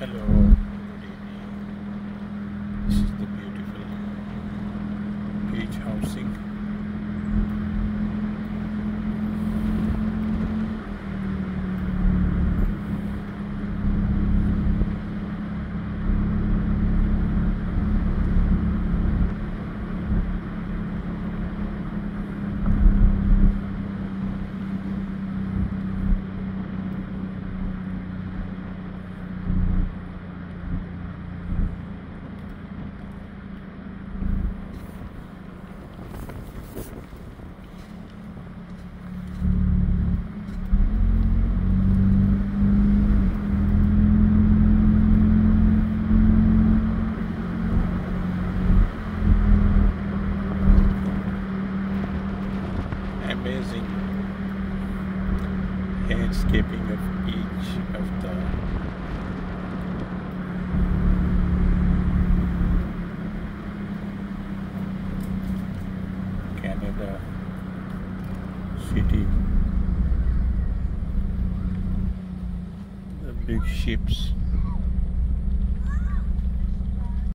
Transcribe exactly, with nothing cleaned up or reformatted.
Hello, good evening. This is the beautiful beach housing. Amazing landscaping of each of the Canada city, the big ships.